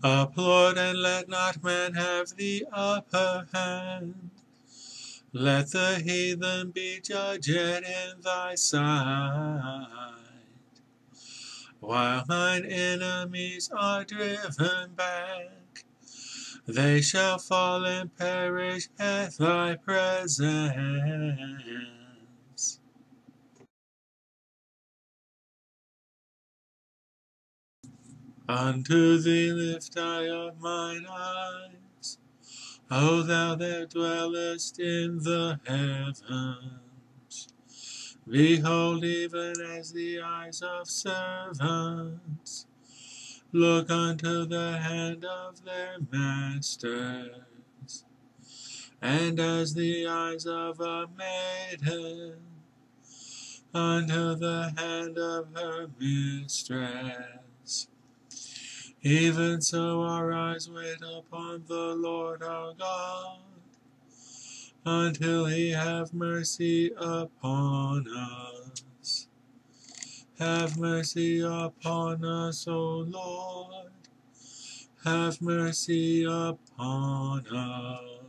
Applaud and let not man have the upper hand. Let the heathen be judged in thy sight, while mine enemies are driven back. They shall fall and perish at thy presence. Unto thee lift I up mine eyes, O thou that dwellest in the heavens. Behold, even as the eyes of servants look unto the hand of their masters, and as the eyes of a maiden unto the hand of her mistress. Even so our eyes wait upon the Lord our God, until he have mercy upon us. Have mercy upon us, O Lord. Have mercy upon us.